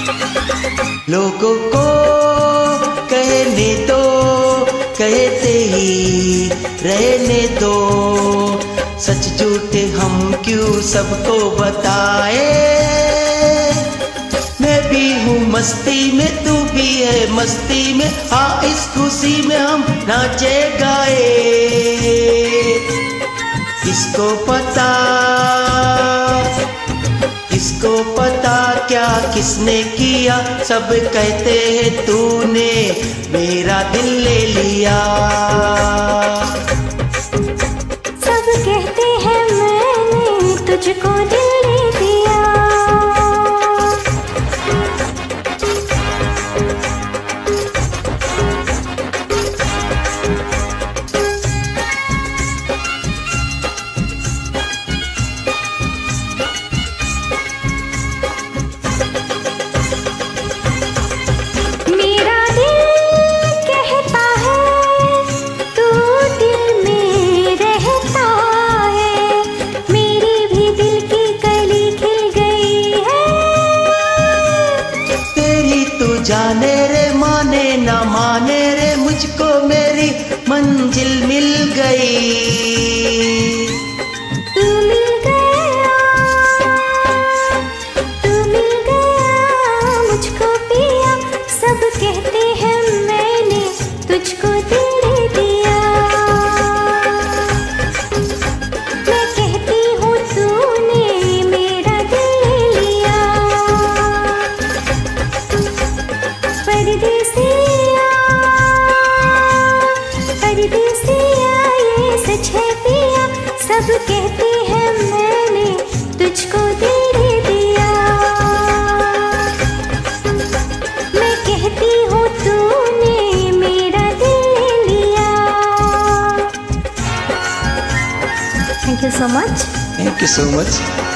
लोगों को कहने दो, कहते ही रहने दो, सच झूठे हम क्यों सबको बताए। मैं भी हूँ मस्ती में, तू भी है मस्ती में, हाँ इस खुशी में हम नाचे गाए। किसको पता, किसको पता क्या किसने किया, सब कहते हैं तूने मेरा दिल ले लिया। सब कहते हैं मैंने तुझको दिल ले दिया। जाने रे माने ना माने रे, मुझको मेरी मंजिल मिल गई। तू मिल गया, तू मिल गया मुझको पिया, सब कहते हैं मैंने तुझको दिल दे दिया। मैं कहती हूँ तूने मेरा दिल ले लिया। परदेसिया, परदेसिया ये सच है पिया, सब कहते हैं मैंने तुझको दिल दे दिया। मैं कहती हूँ तूने मेरा दिल ले लिया। Thank you so much. Thank you so much.